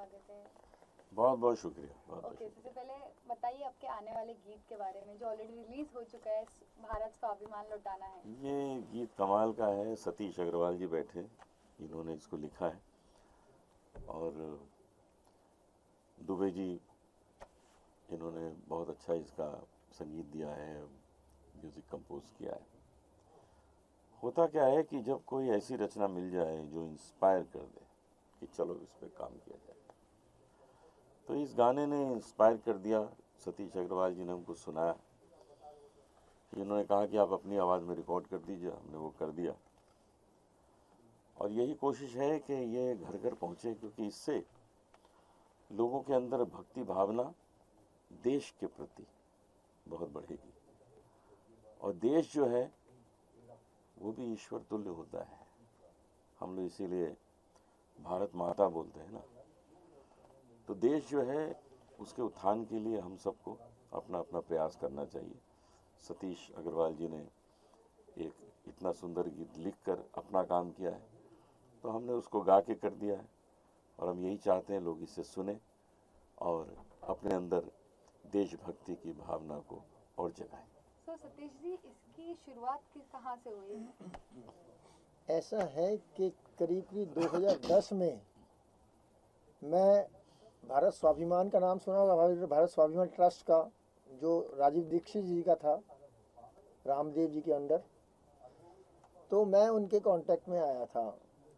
स्वागत है। बहुत बहुत शुक्रिया। ओके, सबसे पहले बताइए आपके आने वाले गीत के बारे में जो ऑलरेडी रिलीज हो चुका है, भारत स्वाभिमान लौटाना है। ये गीत कमाल का है, सतीश अग्रवाल जी बैठे, इन्होंने इसको लिखा है और दुबे जी इन्होंने बहुत अच्छा इसका संगीत दिया है, म्यूज़िक कंपोज किया है। होता क्या है कि जब कोई ऐसी रचना मिल जाए जो इंस्पायर कर दे कि चलो इस पे काम किया जाए, तो इस गाने ने इंस्पायर कर दिया। सतीश अग्रवाल जी ने हमको सुनाया, इन्होंने कहा कि आप अपनी आवाज़ में रिकॉर्ड कर दीजिए, हमने वो कर दिया और यही कोशिश है कि ये घर घर पहुँचे, क्योंकि इससे लोगों के अंदर भक्ति भावना देश के प्रति बहुत बढ़ेगी और देश जो है वो भी ईश्वर तुल्य होता है। हम लोग इसीलिए भारत माता बोलते हैं ना। तो देश जो है उसके उत्थान के लिए हम सबको अपना अपना प्रयास करना चाहिए। सतीश अग्रवाल जी ने एक इतना सुंदर गीत लिखकर अपना काम किया है, तो हमने उसको गा के कर दिया है और हम यही चाहते हैं लोग इसे सुने और अपने अंदर देशभक्ति की भावना को और जगाएं। तो सतीश जी, इसकी शुरुआत कहाँ से हुई? ऐसा है कि करीब 2010 में मैं भारत स्वाभिमान का नाम सुना होगा, भारत स्वाभिमान ट्रस्ट का, जो राजीव दीक्षित जी का था, रामदेव जी के अंडर, तो मैं उनके कांटेक्ट में आया था।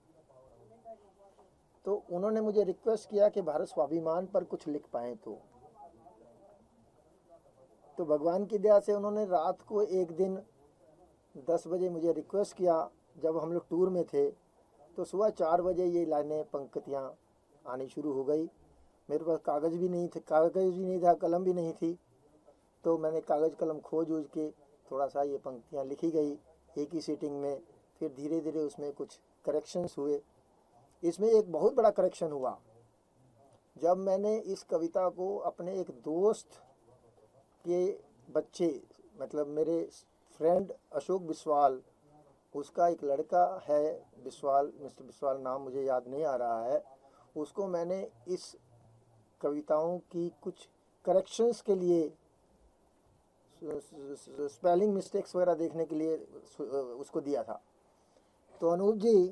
तो उन्होंने मुझे रिक्वेस्ट किया कि भारत स्वाभिमान पर कुछ लिख पाएँ। तो भगवान की दया से उन्होंने रात को एक दिन 10 बजे मुझे रिक्वेस्ट किया। जब हम लोग टूर में थे तो सुबह 4 बजे ये लाइनें, पंक्तियाँ आनी शुरू हो गई। मेरे पास कागज़ भी नहीं था, कलम भी नहीं थी, तो मैंने कागज़ कलम खोज के थोड़ा सा ये पंक्तियाँ लिखी गई एक ही सीटिंग में। फिर धीरे धीरे उसमें कुछ करेक्शंस हुए। इसमें एक बहुत बड़ा करेक्शन हुआ जब मैंने इस कविता को अपने एक दोस्त के बच्चे, मतलब मेरे फ्रेंड अशोक बिस्वाल, उसका एक लड़का है बिस्वाल, मिस्टर बिस्वाल नाम मुझे याद नहीं आ रहा है, उसको मैंने इस कविताओं की कुछ करेक्शंस के लिए, स्पेलिंग मिस्टेक्स वगैरह देखने के लिए उसको दिया था। तो अनूप जी,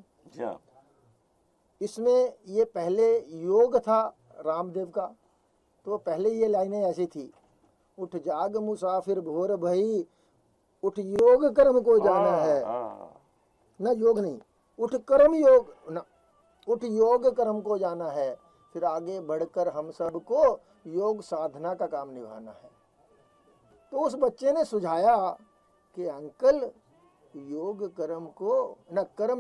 इसमें ये पहले योग था रामदेव का, तो पहले ये लाइनें ऐसी थी, उठ जाग मुसाफिर भोर भई, उठ योग कर्म को जाना है, ना योग नहीं, उठ कर्म योग ना, उठ योग कर्म को जाना है, फिर आगे बढ़कर हम सबको योग साधना का काम निभाना है। तो उस बच्चे ने सुझाया कि अंकल योग कर्म को ना, कर्म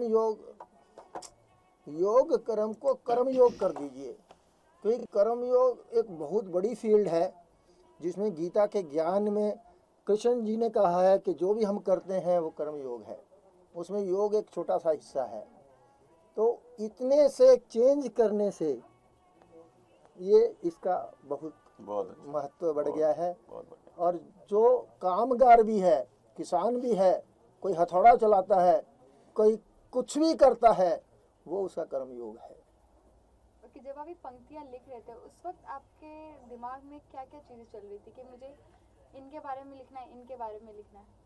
योग कर्म को कर्म योग कर दीजिए, क्योंकि कर्म योग एक बहुत बड़ी फील्ड है जिसमें गीता के ज्ञान में कृष्ण जी ने कहा है कि जो भी हम करते हैं वो कर्म योग है, उसमें योग एक छोटा सा हिस्सा है। तो इतने से चेंज करने से ये इसका बहुत महत्व बढ़ गया है। और जो कामगार भी है, किसान भी है, कोई हथौड़ा चलाता है, कोई कुछ भी करता है, वो उसका कर्म योग है। कि जब आप ये पंक्तियाँ लिख रहे थे उस वक्त आपके दिमाग में क्या क्या चीज़ें चल रही थी कि मुझे इनके बारे में लिखना है, इनके बारे में लिखना है?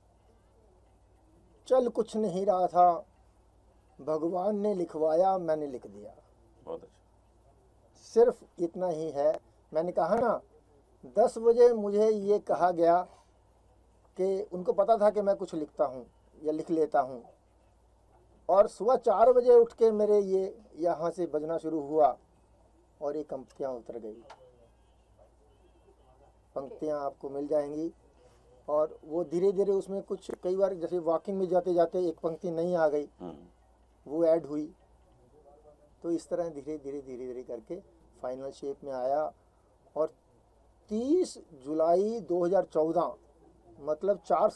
चल कुछ नहीं रहा था, भगवान ने लिखवाया, मैंने लिख दिया। बहुत अच्छा। सिर्फ इतना ही है। मैंने कहा ना, 10 बजे मुझे ये कहा गया कि उनको पता था कि मैं कुछ लिखता हूँ या लिख लेता हूँ, और सुबह 4 बजे उठ के मेरे ये यहाँ से बजना शुरू हुआ और ये पंक्तियाँ उतर गई। पंक्तियाँ आपको मिल जाएंगी और वो धीरे धीरे उसमें कुछ, कई बार जैसे वॉकिंग में जाते जाते एक पंक्ति नहीं आ गई, वो ऐड हुई। तो इस तरह धीरे धीरे करके फाइनल शेप में आया। और 30 जुलाई 2014, मतलब 4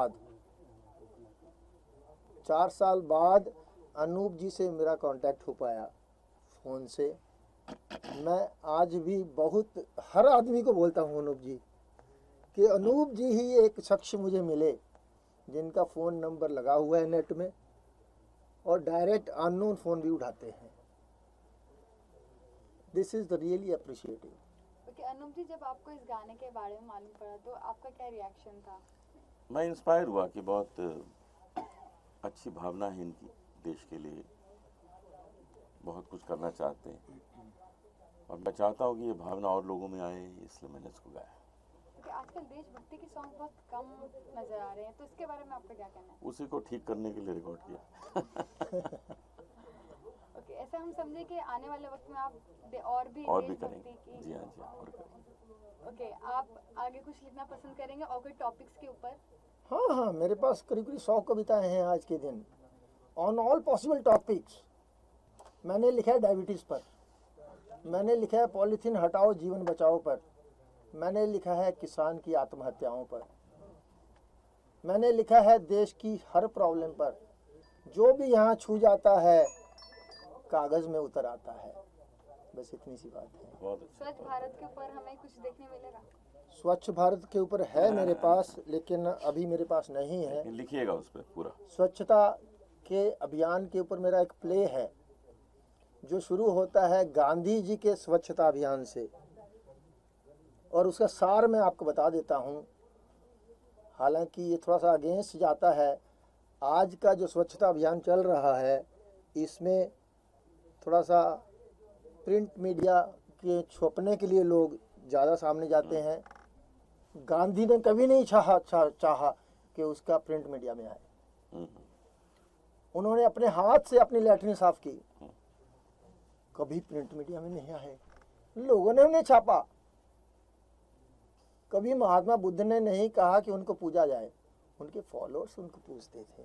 साल बाद अनूप जी से मेरा कांटेक्ट हो पाया फ़ोन से। मैं आज भी बहुत हर आदमी को बोलता हूँ अनूप जी, कि अनूप जी ही एक शख्स मुझे मिले जिनका फ़ोन नंबर लगा हुआ है नेट में और डायरेक्ट अननोन फ़ोन भी उठाते हैं, this is the really appreciative. Okay Anoop ji, जब आपको इस गाने के बारे में मालूम पड़ा तो आपका क्या रिएक्शन था? मैं इंस्पायर हुआ कि बहुत अच्छी भावना है इनकी, देश के लिए बहुत कुछ करना चाहते हैं और मैं चाहता हूँ कि ये भावना और लोगों में आए, इसलिए मैंने इसको गाया। ओके, आजकल देशभक्ति के सॉन्ग बहुत कम नजर आ रहे हैं, तो इसके बारे में आपका क्या कहना है? उसी को ठीक करने के लिए रिकॉर्ड किया। ओके, ऐसा हम समझे कि आने वाले वक्त में आप और भी करेंगे। देशभक्ति जी की। हाँ, जी हाँ, और करेंगे। ओके, आप आगे कुछ लिखना पसंद करेंगे और कोई टॉपिक्स के ऊपर? हाँ हाँ, मेरे पास करीब 100 कविताएं हैं आज के दिन, ऑन ऑल पॉसिबल टॉपिक्स। मैंने लिखा है डायबिटीज़ पर, मैंने लिखा है पॉलीथीन हटाओ जीवन बचाओ पर, मैंने लिखा है किसान की आत्महत्याओं पर, मैंने लिखा है देश की हर प्रॉब्लम पर। जो भी यहाँ छू जाता है कागज़ में उतर आता है। बस इतनी सी बात है। बहुत अच्छा। स्वच्छ भारत के ऊपर हमें कुछ देखने मिलेगा? स्वच्छ भारत के ऊपर है मेरे पास, लेकिन अभी मेरे पास नहीं है। लिखिएगा उस पर पूरा। स्वच्छता के अभियान के ऊपर मेरा एक प्ले है जो शुरू होता है गांधी जी के स्वच्छता अभियान से, और उसका सार मैं आपको बता देता हूँ। हालांकि ये थोड़ा सा अगेंस्ट जाता है। आज का जो स्वच्छता अभियान चल रहा है इसमें थोड़ा सा प्रिंट मीडिया के छुपने के लिए लोग ज़्यादा सामने जाते हैं। गांधी ने कभी नहीं चाहा कि उसका प्रिंट मीडिया में आए। उन्होंने अपने हाथ से अपनी लैट्रिन साफ की, कभी प्रिंट मीडिया में नहीं आए। लोगों ने उन्हें छापा। कभी महात्मा बुद्ध ने नहीं कहा कि उनको पूजा जाए, उनके फॉलोअर्स उनको पूजते थे।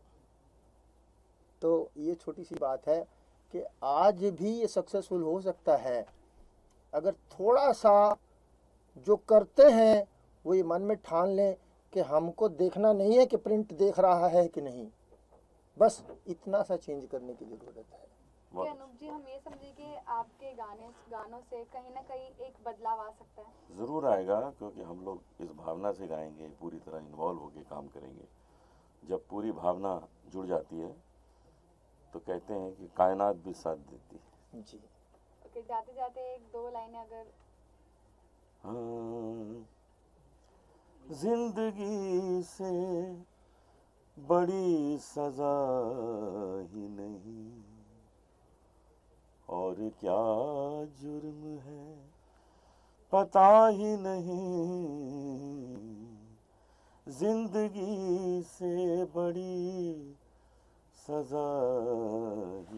तो ये छोटी सी बात है कि आज भी ये सक्सेसफुल हो सकता है अगर थोड़ा सा जो करते हैं वो ये मन में ठान लें कि हमको देखना नहीं है कि प्रिंट देख रहा है कि नहीं, बस इतना सा चेंज करने की ज़रूरत है। क्या अनूप जी, हम ये समझे कि आपके गानों से कहीं ना कहीं एक बदलाव आ सकता है? ज़रूर आएगा, क्योंकि हम लोग इस भावना से गाएंगे, पूरी तरह इन्वॉल्व होकर काम करेंगे। जब पूरी भावना जुड़ जाती है तो कहते हैं कि कायनात भी साथ देती है। जी। ओके, जाते जाते एक दो लाइनें अगर। हाँ, जिंदगी से बड़ी सजा ही नहीं और क्या जुर्म है पता ही नहीं, जिंदगी से बड़ी सजा ही